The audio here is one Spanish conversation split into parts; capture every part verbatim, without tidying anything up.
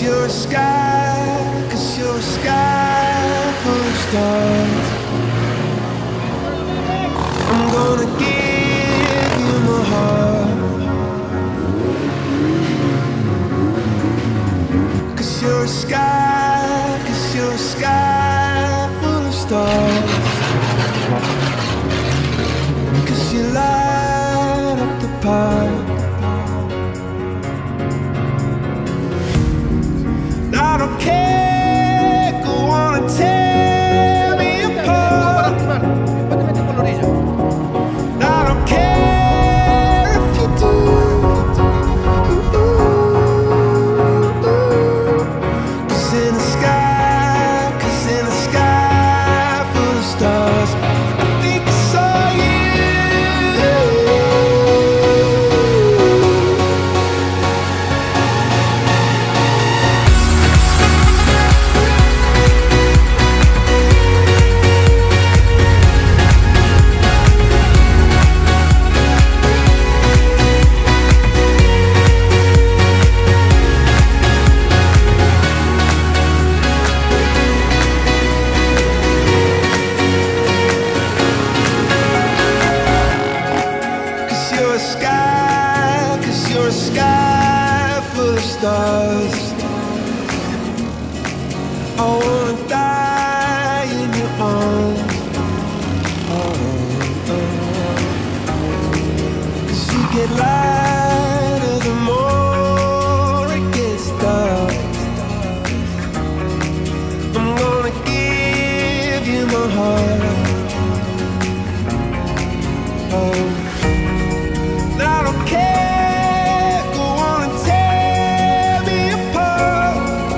you're a sky, cause you're a sky full of stars. I'm gonna give you my heart, cause you're a sky, cause you're a sky full of stars. Cause you light up the park. I don't care, go on and tear me apart. I don't care if you do. Cause in the sky, cause in the sky full of stars, I think I saw you. You're a sky, cause you're a sky full of stars. I wanna die in your arms. Oh, oh. Cause you get lighter the more it gets dark. I'm gonna give you my heart. Oh, I don't care, go on and tear me apart.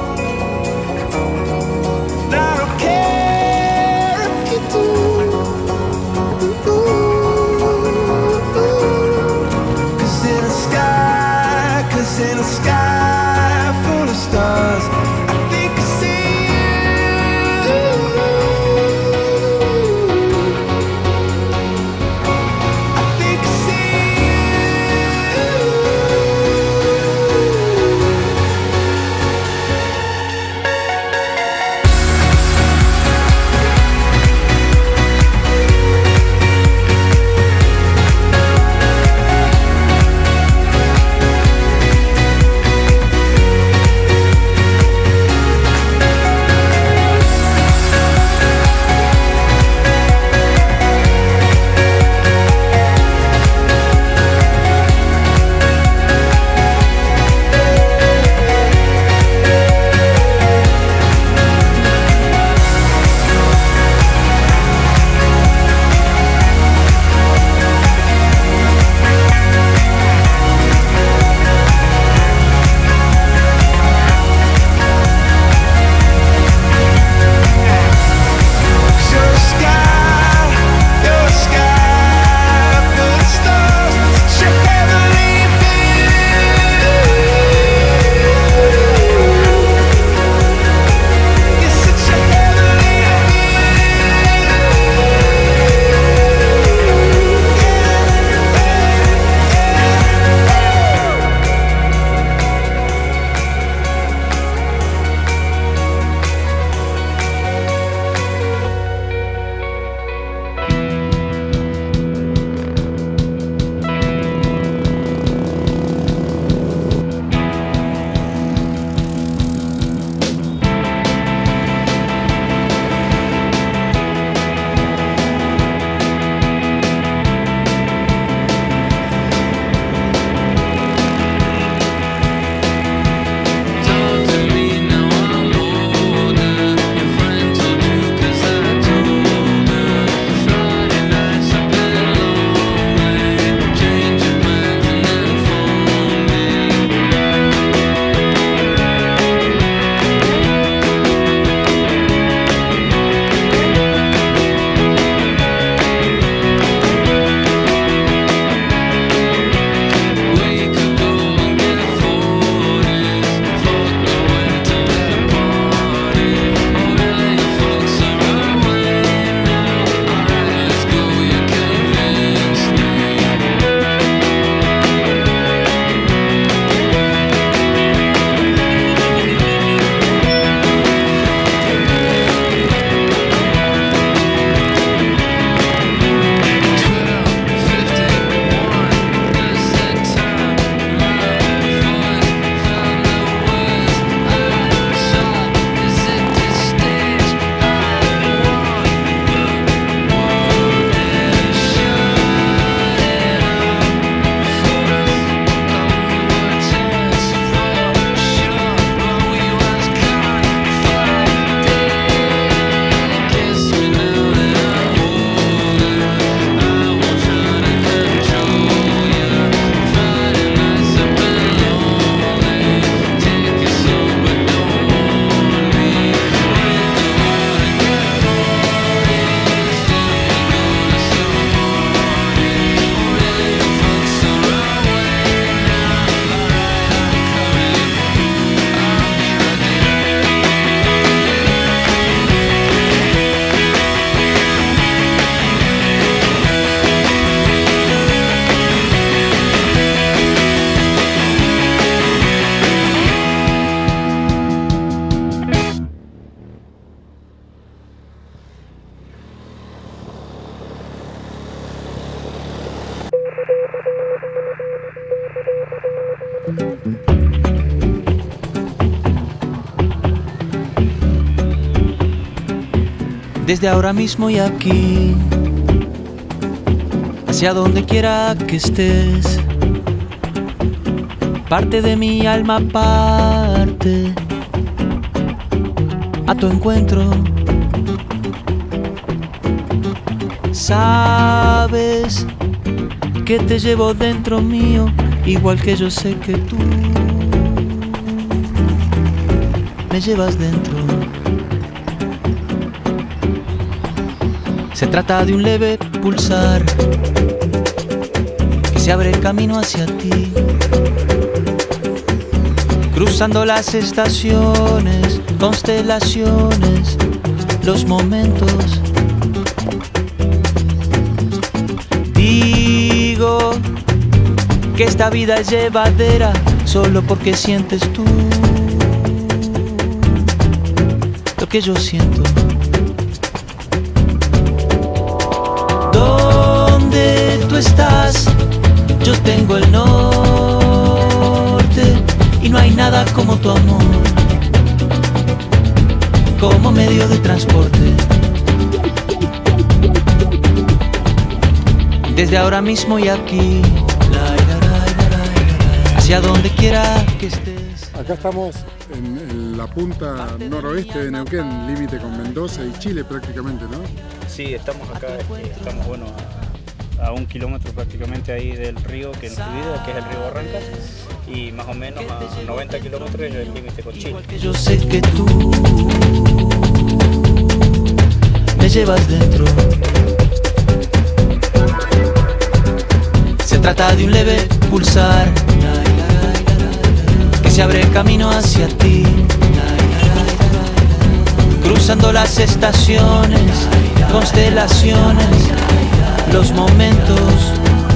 I don't care if you do. Cause in the sky, cause in the sky full of stars, I think I see you. I think I see Desde ahora mismo y aquí, hacia donde quiera que estés, parte de mi alma parte a tu encuentro. Sabes que te llevo dentro mío, igual que yo sé que tú me llevas dentro. Se trata de un leve pulsar que se abre camino hacia ti, cruzando las estaciones, constelaciones, los momentos. Digo que esta vida es llevadera solo porque sientes tú lo que yo siento. Donde tú estás, yo tengo el norte, y no hay nada como tu amor, como medio de transporte. Desde ahora mismo y aquí, hacia donde quiera que estés. Acá estamos en, en la punta noroeste de Neuquén, límite con Mendoza y Chile prácticamente, ¿no? Sí, estamos acá, estamos bueno, a, a un kilómetro prácticamente ahí del río que nos divide, que es el río Barrancas, y más o menos a noventa kilómetros es el límite con Chile. Yo sé que tú me llevas dentro. Se trata de un leve pulsar que se abre camino hacia ti, cruzando las estaciones, constelaciones, los momentos.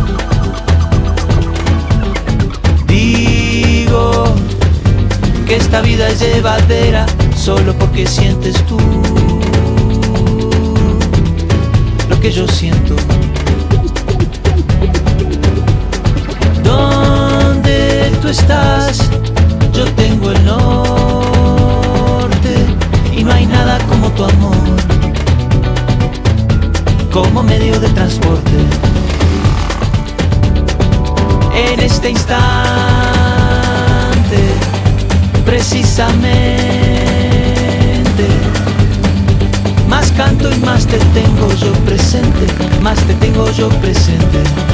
Digo que esta vida es llevadera solo porque sientes tú lo que yo siento. Donde tú estás, yo tengo el norte, y no hay nada como tu amor, como medio de transporte. En este instante, precisamente, más canto y más te tengo yo presente, más te tengo yo presente.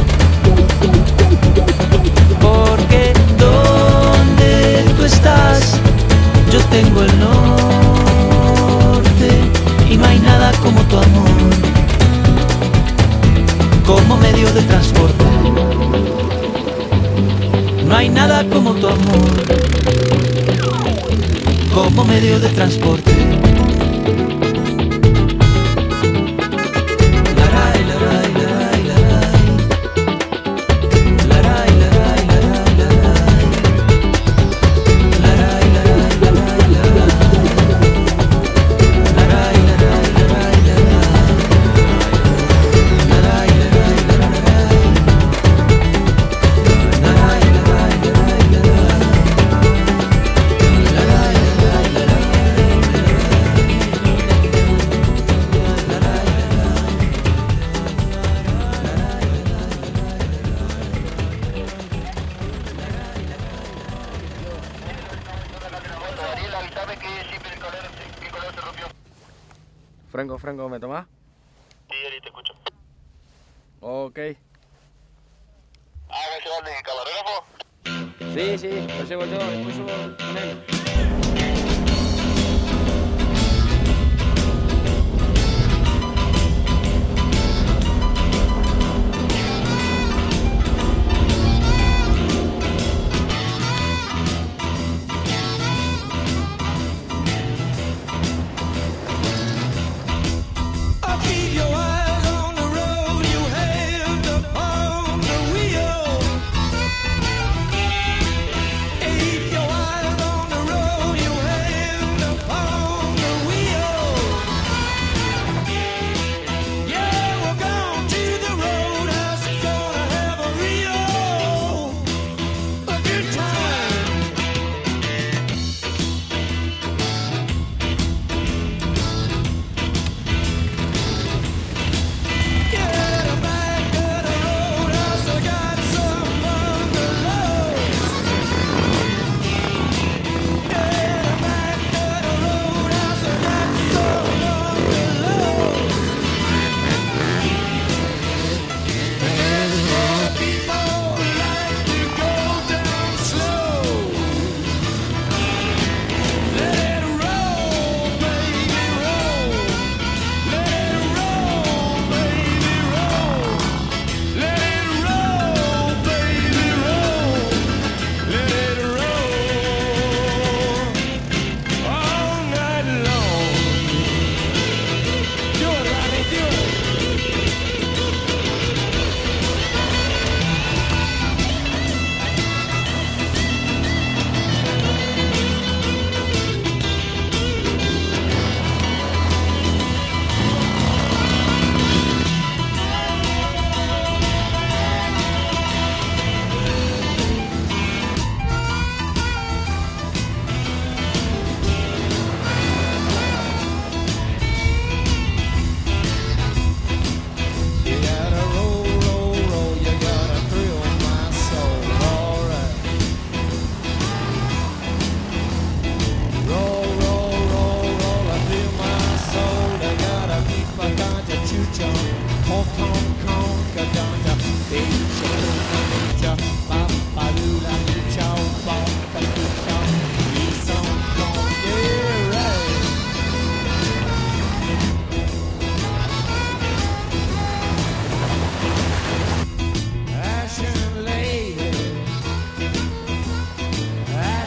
Porque donde tú estás, yo tengo el norte, y no hay nada como tu amor, como medio de transporte. No hay nada como tu amor, como medio de transporte. Franco, Franco, ¿me tomás? Sí, Eli, te escucho. Ok. Ah, ¿me llevan de camarógrafo? Sí, sí, lo llevo yo, después subo con él. Keep your eyes on the road, you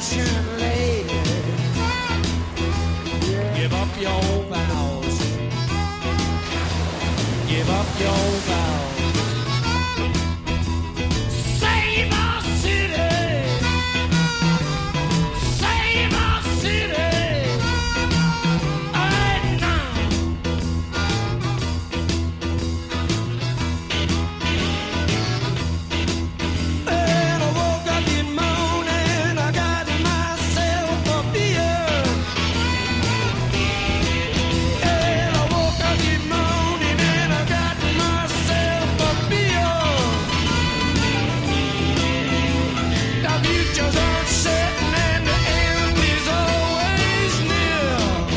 old-fashioned lady. Give up your vows. Give up your vows. Save our city. Save our city. Right now. And I woke up this morning, I got myself a beer. And I woke up this morning and I got myself a beer. The future's uncertain and the end is always near.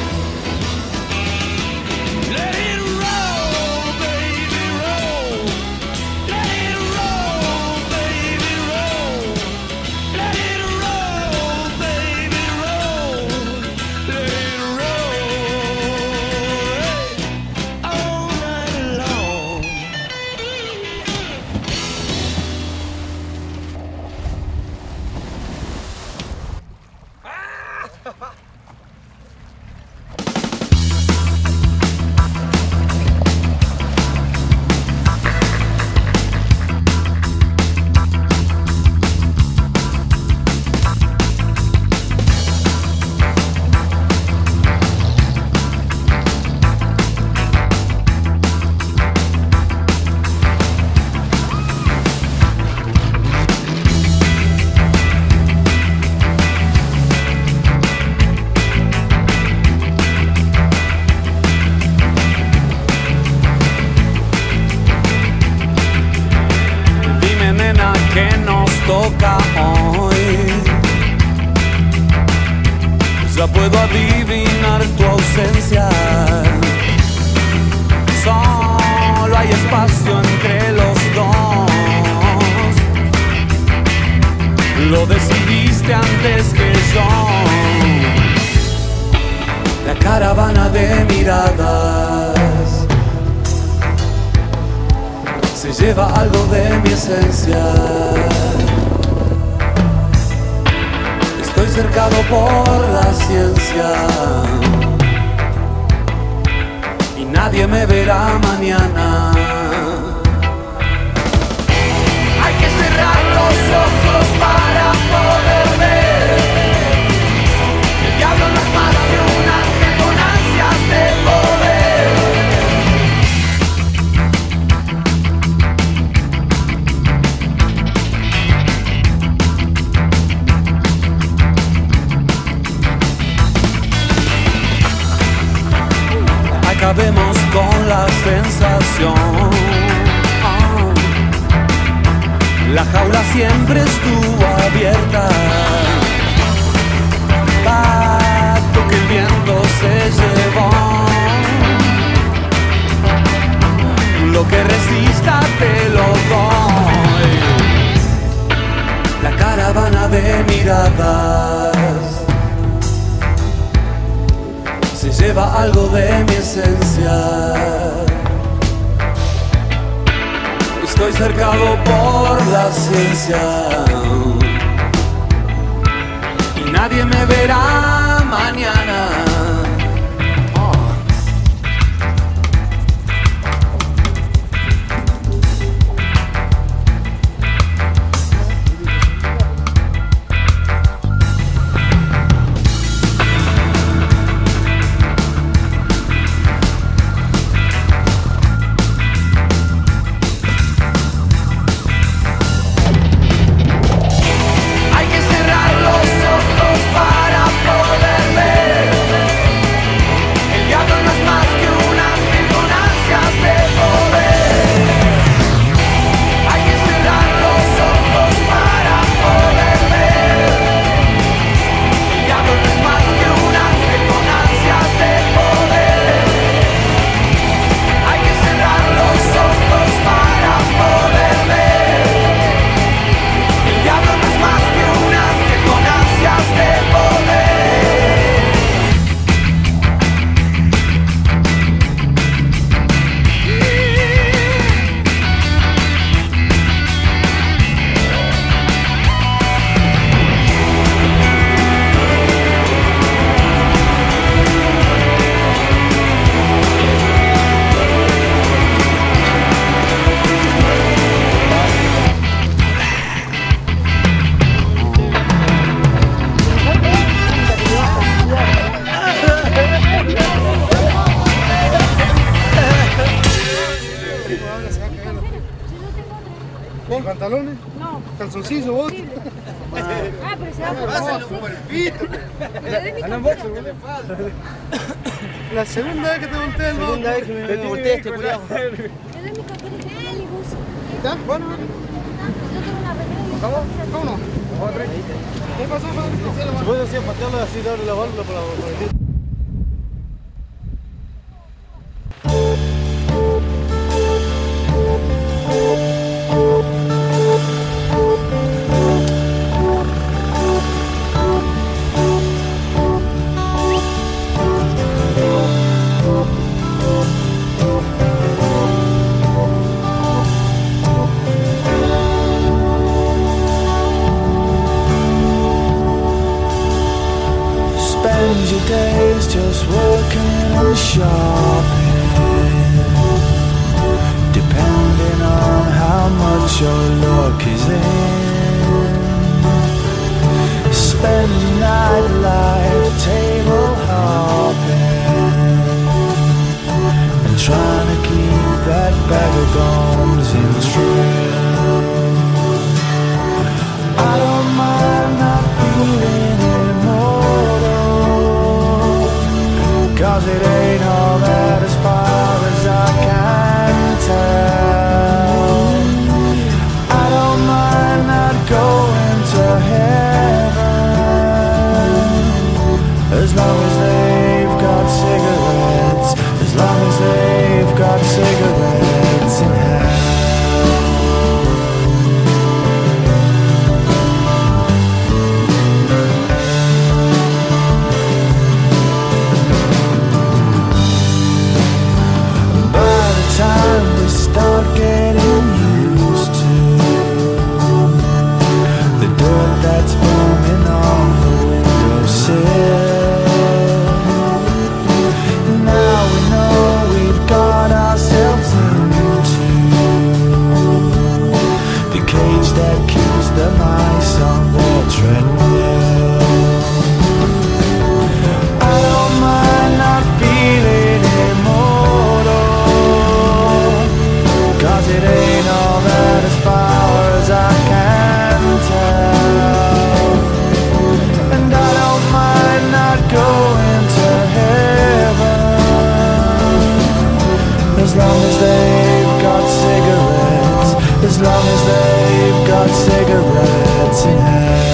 Let it roll, baby, roll. Let it roll, baby, roll. Let it roll, baby, roll. Let it roll all night long. Dime, nena, ¿qué nos toca hoy? Ya puedo adivinar tu ausencia. Solo hay espacio entre los dos. Lo decidiste antes que yo. La caravana de miradas se lleva algo de mi esencia. Estoy cercado por la ciencia y nadie me verá mañana. Hay que cerrar los ojos para poder ver. El diablo no es más que un ángel con ansias de poder. Acabemos con la sensación. La jaula siempre estuvo abierta. Pacto que el viento se llevó. Lo que resista te lo doy. La caravana de miradas se lleva algo de mi esencia. Estoy cercado por la ciencia y nadie me verá mañana. Hay que cerrar los ojos para poder ver. ¿Pantalones? No. ¿Calzoncillos vos? Sí. Ah, pero se va por Pásalo vos. por el pito. La segunda vez que te volteé el Segunda vez que me volteé este culiao. Le doy mi cartera y dale, Gus. ¿Ya? Bueno, Yo tengo una remera y ¿cómo? ¿Cómo no? ¿Qué pasó, Padre? Se puede así, patearlo así, darle la válvula por el... Spend your days just working and shopping, depending on how much your luck is in. Spend your nightlife table hopping and trying to keep that bag of bones in trim. I don't mind not feeling immortal, cause it ain't all that as far as I can tell. I don't mind not going to heaven, as long as they've got cigarettes, as long as they've got cigarettes in hell. Time we start getting used to the dirt that's forming on the windowsill. Now we know we've got ourselves into the cage that keeps the mice on their treadmill. I don't mind not feeling immortal, cause it ain't all that as far as I can tell. And I don't mind not going to heaven, as long as they've got cigarettes, as long as they've got cigarettes in hell.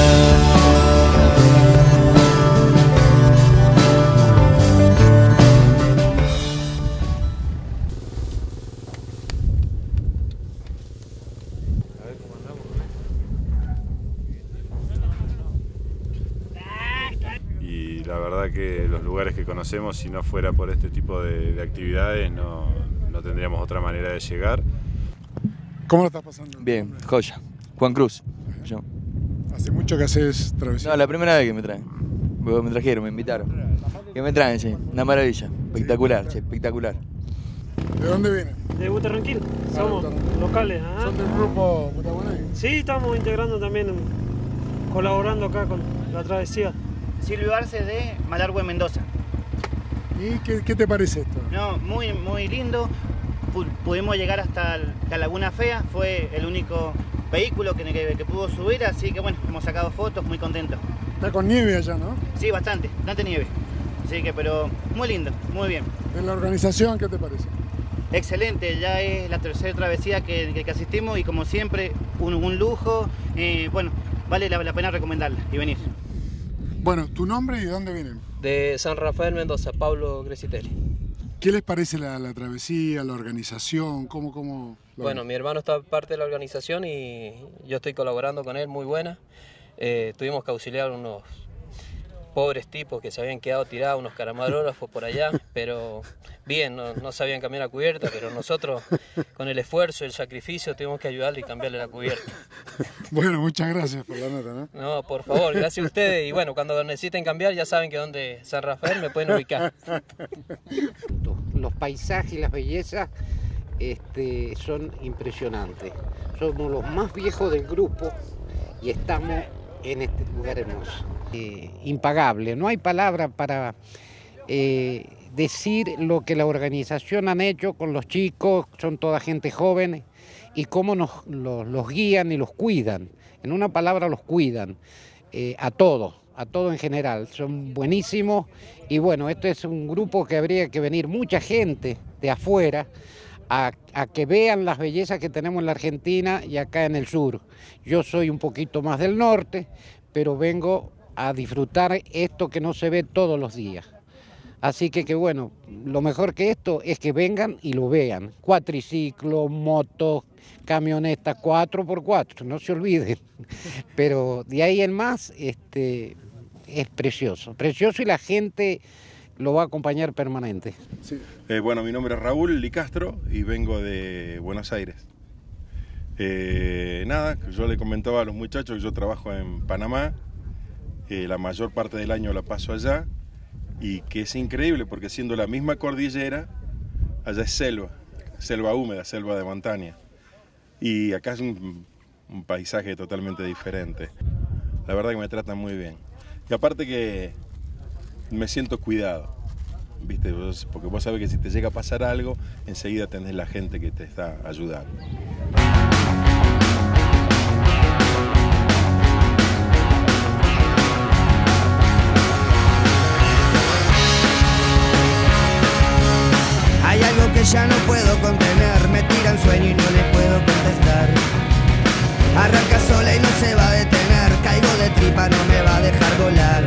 Y la verdad que los lugares que conocemos, si no fuera por este tipo de, de actividades, no, no tendríamos otra manera de llegar. ¿Cómo lo estás pasando? Bien, joya. Juan Cruz. Yo. ¿Hace mucho que haces travesía? No, la primera vez que me traen. Porque me trajeron, me invitaron. Que me traen, sí. Una maravilla. Espectacular, sí, espectacular. ¿De dónde vienen? De Butarranquil, somos locales. ¿Ah? ¿Son del grupo Butaguané? Sí, estamos integrando también, colaborando acá con la travesía. Silvio Arce de Malargüe, Mendoza. ¿Y qué, qué te parece esto? No, muy, muy lindo. Pudimos llegar hasta la Laguna Fea, fue el único vehículo que, que, que pudo subir, así que bueno, hemos sacado fotos, muy contentos. Está con nieve allá, ¿no? Sí, bastante, bastante nieve. Así que, pero muy lindo, muy bien. ¿De la organización qué te parece? Excelente, ya es la tercera travesía que, que, que asistimos y como siempre, un, un lujo. Eh, bueno, vale la, la pena recomendarla y venir. Bueno, ¿tu nombre y de dónde vienen? De San Rafael, Mendoza, Pablo Gresitelli. ¿Qué les parece la, la travesía, la organización? ¿Cómo, cómo lo Bueno, ven? mi hermano está parte de la organización y yo estoy colaborando con él, muy buena. Eh, tuvimos que auxiliar unos pobres tipos que se habían quedado tirados, unos camarógrafos por allá, pero bien, no, no sabían cambiar la cubierta, pero nosotros con el esfuerzo, el sacrificio, tuvimos que ayudarle y cambiarle la cubierta. Bueno, muchas gracias por la nota, ¿no? No, por favor, gracias a ustedes y bueno, cuando necesiten cambiar ya saben que donde San Rafael me pueden ubicar. Los paisajes y las bellezas este, son impresionantes. Somos los más viejos del grupo y estamos en este lugar hermoso. Eh, impagable, no hay palabra para eh, decir lo que la organización han hecho con los chicos, son toda gente joven y cómo nos, los, los guían y los cuidan. En una palabra, los cuidan eh, a todos, a todos en general. Son buenísimos y bueno, este es un grupo que habría que venir mucha gente de afuera a, a que vean las bellezas que tenemos en la Argentina y acá en el sur. Yo soy un poquito más del norte, pero vengo a disfrutar esto que no se ve todos los días. Así que, que bueno, lo mejor que esto es que vengan y lo vean. Cuatriciclos, motos, camionetas, cuatro por cuatro, no se olviden. Pero de ahí en más, este, es precioso. Precioso y la gente lo va a acompañar permanente. Sí. Eh, bueno, mi nombre es Raúl Licastro y vengo de Buenos Aires. Eh, nada, yo le comentaba a los muchachos que yo trabajo en Panamá, eh, la mayor parte del año la paso allá, y que es increíble porque siendo la misma cordillera, allá es selva, selva húmeda, selva de montaña, y acá es un, un paisaje totalmente diferente. La verdad que me tratan muy bien, y aparte que me siento cuidado, ¿viste? Porque vos sabés que si te llega a pasar algo, enseguida tenés la gente que te está ayudando. Hay algo que ya no puedo contener, me tira el sueño y no le puedo contestar. Arranca sola y no se va a detener, caigo de tripa, no me va a dejar volar.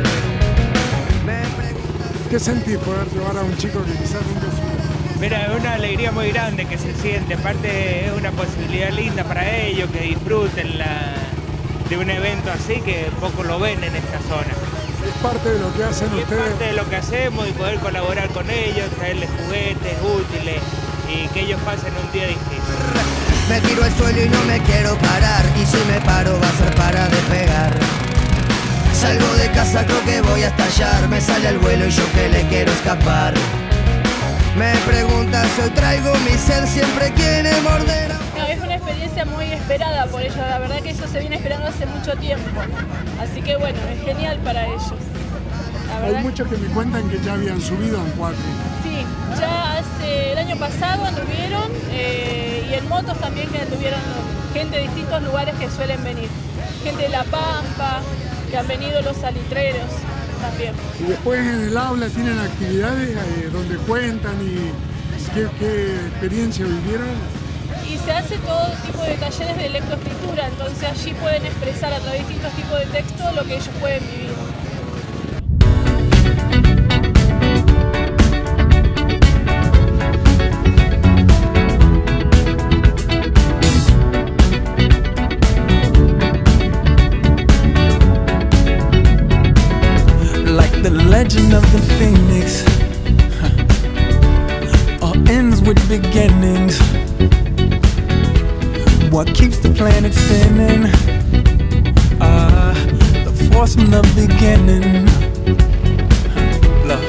¿Qué sentís poder llevar a un chico que quizás nunca subió? Mira, es una alegría muy grande que se siente, aparte es una posibilidad linda para ellos, que disfruten la, de un evento así que poco lo ven en esta zona. Es parte de lo que hacen y ustedes. Es parte de lo que hacemos y poder colaborar con ellos, traerles juguetes útiles y que ellos pasen un día distinto. Me tiro al suelo y no me quiero parar, y si me paro va a ser para despegar. Salgo de casa, creo que voy a estallar, me sale al vuelo y yo que le quiero escapar. Me preguntan si hoy traigo mi sed, siempre quiere morder. No, es una experiencia muy esperada por ellos, la verdad que eso se viene esperando hace mucho tiempo. Así que bueno, es genial para ellos. Hay muchos que me cuentan que ya habían subido en cuatri. Sí, ya hace el año pasado anduvieron eh, y en motos también que anduvieron gente de distintos lugares que suelen venir. Gente de La Pampa, que han venido los salitreros también. Y después en el aula tienen actividades eh, donde cuentan y qué, qué experiencia vivieron. Y se hace todo tipo de talleres de lectoescritura, entonces allí pueden expresar a través de distintos tipos de texto lo que ellos pueden vivir. Like the legend of the phoenix, huh. All ends with beginnings. What keeps the planet spinning? Ah, uh, the force from the beginning. Huh. Love.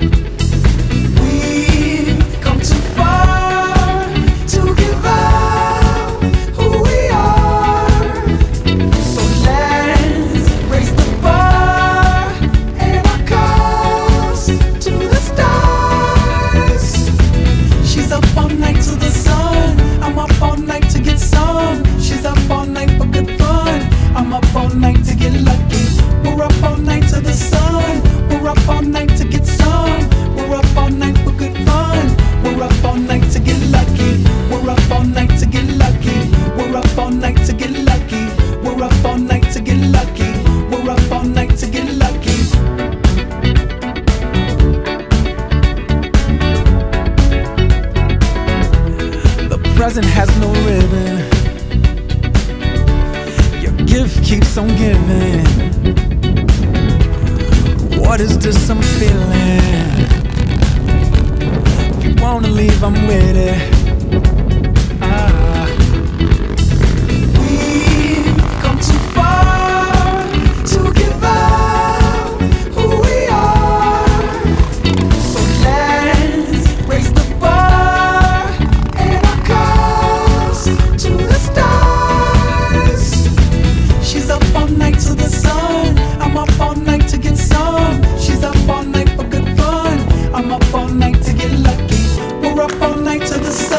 We've come too far to give up who we are. So let's raise the bar and our cups to the stars. She's up all night to the sun. I'm up all night to get some. She's up all night for good fun. I'm up all night to get lucky. We're up all night to the sun. We're up all night to get some. We're up all night for good fun. We're up all night to get lucky. We're up all night to get lucky. We're up all night to get lucky. We're up all night to get lucky. We're up all night to get lucky. The present has no ribbon. Your gift keeps on giving. What is this I'm feeling? If you wanna leave, I'm with it. Ah. We've come too far to give up who we are. So let's raise the bar and our cups to the stars. She's up all night to the sun. I'm up all night to get some. She's up all night for good fun. I'm up all night to get lucky. We're up all night to the sun.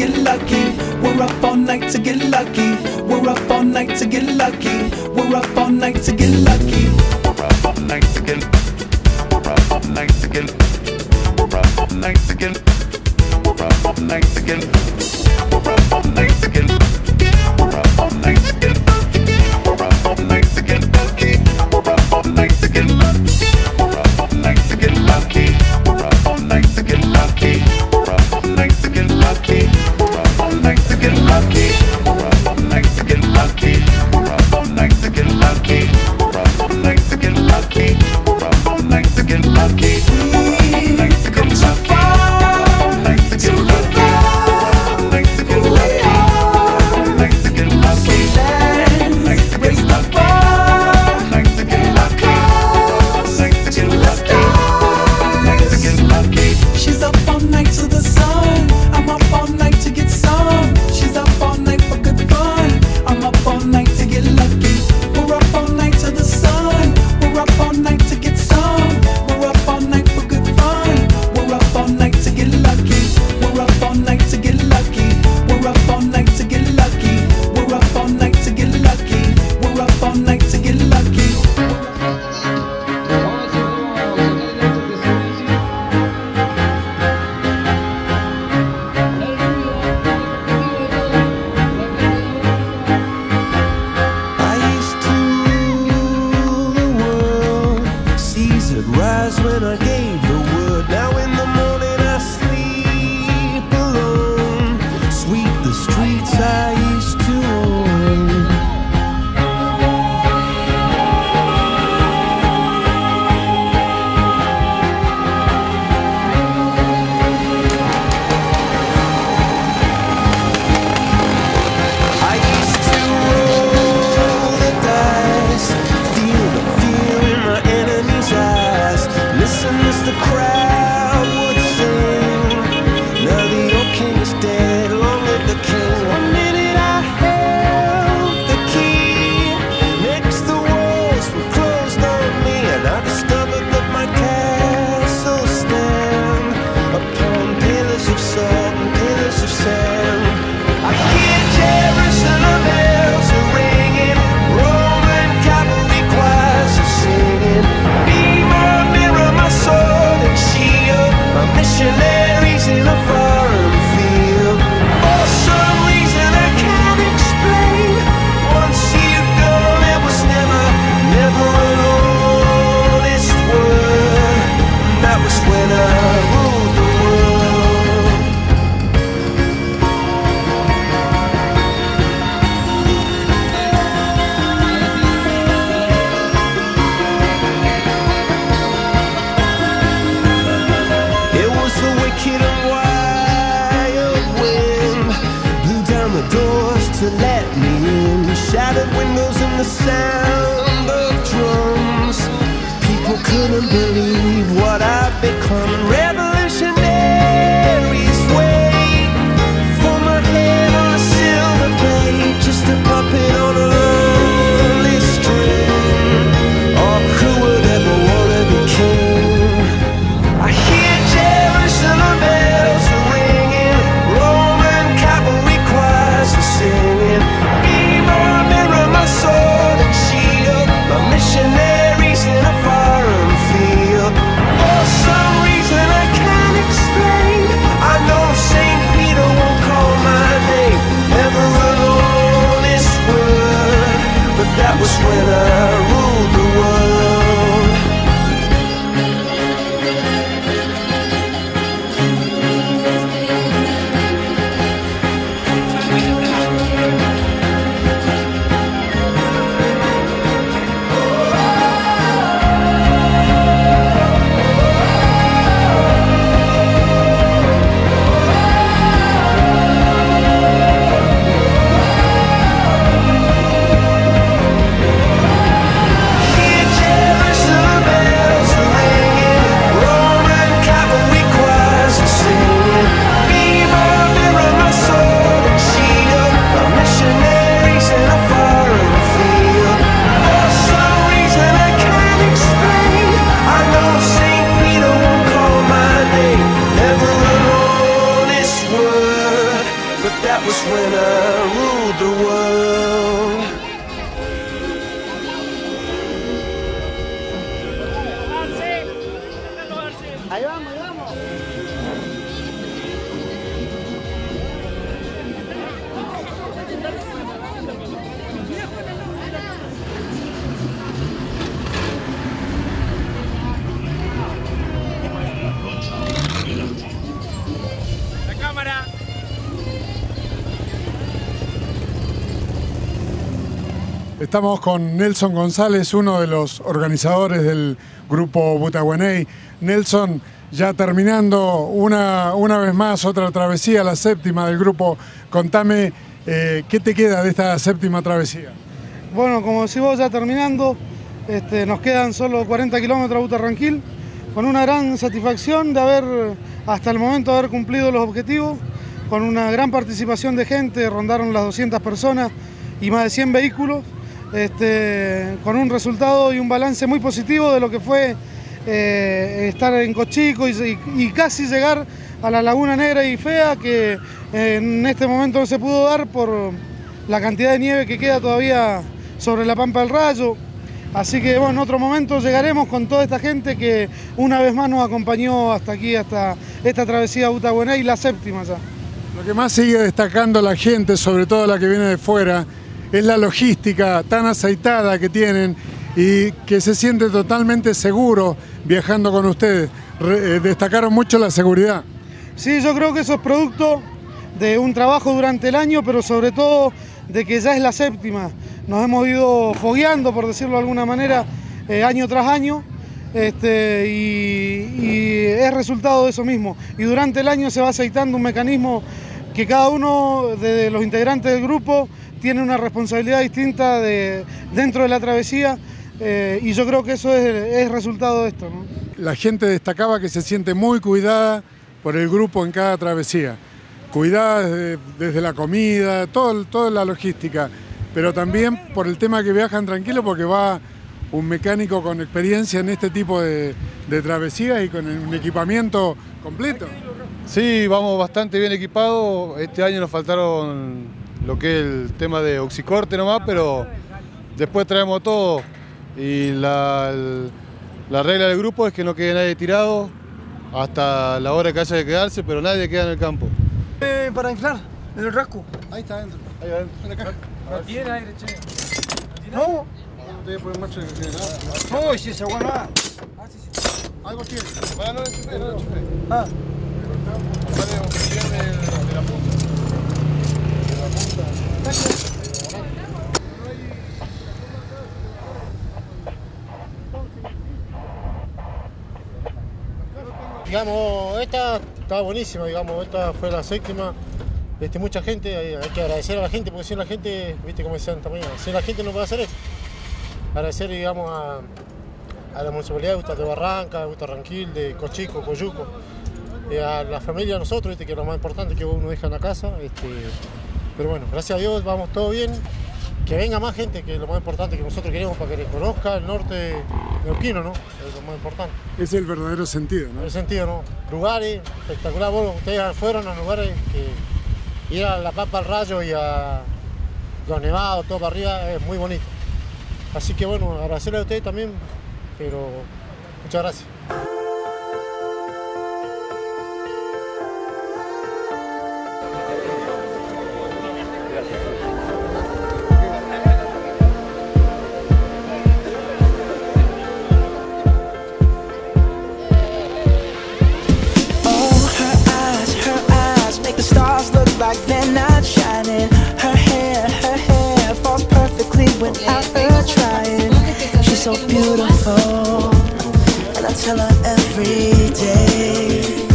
get lucky. We're up all night to get lucky. We're up all night to get lucky. We're up all night to get lucky. We're up all night to get. We're up all night to get. We're up all night to get. We're up all night to get. We're up all night to get. We're up all night to get. We're up all night to get lucky. We're up all night to get lucky. We're up all night to get lucky. We're up all night to get lucky. We're up all night to get lucky. We're up all night to get lucky. We're up all night to get lucky. We're up all night to get lucky. We're up all night to get lucky. We're up all night to get lucky. We've come so far to give up who we are. So let's raise the bar and our cause to the stars. She's up all night to the sun. I'm up all night to get some. She's up all night for good fun. I'm up all night to get lucky. We're up all night to the sun. We're up all night to get some. We're up all night for good fun. We're up all night to get lucky. We're up all night to get lucky. We're up all night to get lucky. We're up all night to get lucky. We're up all night to get lucky. Rise when I gave the word. Now in the morning I sleep alone. Sweep the streets I used to own. I used to roll the dice, feel the fear in my enemy's eyes. Listen as the crowd would sing. Now the old king is dead, long live the king. One minute I held the key. Next the walls were closed on me, and I discovered that my castle stand upon pillars of salt and pillars of sand. I hear Jerusalem bells are ringing, Roman cavalry choirs are singing. Be my mirror, my sword and shield, my missionaries in a foreign field. For some reason I can't explain, once you've gone it was never, never an honest word. That was when I ruled the world. It was the wicked and wild wind, blew down the doors to let me in. Shattered windows and the sound of drums. People couldn't believe what I'd become. Revolutionaries wait for my head on a silver plate, just a puppet on a lonely string. Oh, who would ever wanna be king? I hear Jerusalem bells are ringing, Roman cavalry choirs are singing. Be my mirror, my sword and shield, my missionaries in a foreign field. For some that was when I ruled the world. Ahí vamos, ahí vamos. La cámara. Estamos con Nelson González, uno de los organizadores del grupo Butahuaney. Nelson, ya terminando una, una vez más otra travesía, la séptima del grupo. Contame, eh, ¿qué te queda de esta séptima travesía? Bueno, como decís vos, ya terminando, este, nos quedan solo cuarenta kilómetros a Butarranquil, con una gran satisfacción de haber, hasta el momento, haber cumplido los objetivos, con una gran participación de gente, rondaron las doscientas personas y más de cien vehículos, este, con un resultado y un balance muy positivo de lo que fue eh, estar en Cochico y, y, y casi llegar a la Laguna Negra y Fea, que eh, en este momento no se pudo dar por la cantidad de nieve que queda todavía sobre la Pampa del Rayo. Así que bueno, en otro momento llegaremos con toda esta gente que una vez más nos acompañó hasta aquí, hasta esta travesía Butahuaney, la séptima ya. Lo que más sigue destacando la gente, sobre todo la que viene de fuera, es la logística tan aceitada que tienen y que se siente totalmente seguro viajando con ustedes. Re, eh, destacaron mucho la seguridad. Sí, yo creo que eso es producto de un trabajo durante el año, pero sobre todo de que ya es la séptima. Nos hemos ido fogueando, por decirlo de alguna manera, eh, año tras año, este, y, y es resultado de eso mismo. Y durante el año se va aceitando un mecanismo que cada uno de los integrantes del grupo tiene una responsabilidad distinta de, dentro de la travesía, eh, y yo creo que eso es, es resultado de esto, ¿no? La gente destacaba que se siente muy cuidada por el grupo en cada travesía. Cuidada desde, desde la comida, todo, toda la logística, pero también por el tema que viajan tranquilos porque va un mecánico con experiencia en este tipo de, de travesías y con un equipamiento completo. Sí, vamos bastante bien equipados. Este año nos faltaron lo que es el tema de oxicorte nomás, pero después traemos todo. Y la, el, la regla del grupo es que no quede nadie tirado hasta la hora que haya que quedarse, pero nadie queda en el campo. Eh, para inflar, en el rasco. Ahí está adentro, ahí adentro, en la caja. No tiene aire, che. ¿No? No te voy a poner macho de que nada. Uy, si se aguanta. Ah, sí, sí. Algo tiene. Ah, no lo enchufé, no lo enchufé. Ah. Vale, un poquito de, de la punta. De la punta. Digamos, esta estaba buenísima, digamos, esta fue la séptima. Este, mucha gente, hay, hay que agradecer a la gente, porque sin la gente, viste cómo decían esta mañana, sin la gente no puede hacer esto. Agradecer, digamos, a, a la municipalidad de Barranca, de Butarranquil, de Cochico, Coyuco, eh, a la familia, a nosotros, viste, que es lo más importante que uno deja en la casa. Este, pero bueno, gracias a Dios vamos todo bien. Que venga más gente, que es lo más importante que nosotros queremos para que conozca el norte neuquino, ¿no? Es lo más importante. Es el verdadero sentido, ¿no? El sentido, ¿no? Lugares espectaculares. Bueno, ustedes fueron a lugares que ir a la Pampa del Rayo y a los nevados, todo para arriba, es muy bonito. Así que bueno, agradecerle a ustedes también, pero muchas gracias. Stars look like they're not shining. Her hair, her hair falls perfectly without her trying. She's so beautiful, and I tell her every day.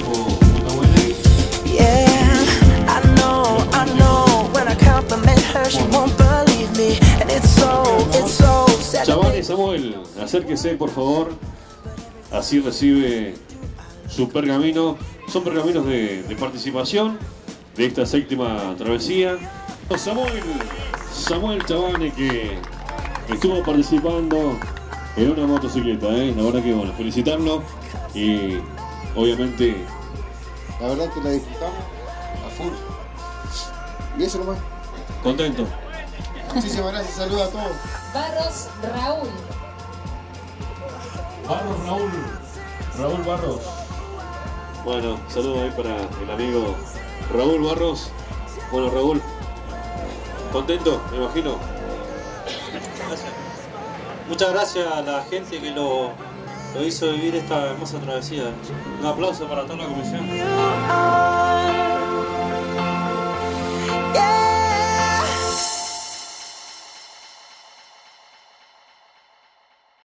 Yeah, I know, I know. When I compliment her, she won't believe me, and it's so, it's so sad. Chavales, Samuel, acérquese por favor. Así recibe su pergamino. Son pergaminos de, de participación de esta séptima travesía. Samuel, Samuel Chavane, que estuvo participando en una motocicleta, ¿eh? La verdad que bueno, felicitarlo y obviamente... La verdad que la disfrutamos a full. Y eso nomás. Contento. Muchísimas gracias, saludos a todos. Barros Raúl. Barros Raúl. Raúl Barros. Bueno, saludos ahí para el amigo Raúl Barros. Bueno, Raúl, contento, me imagino. Gracias. Muchas gracias a la gente que lo, lo hizo vivir esta hermosa travesía. Un aplauso para toda la comisión.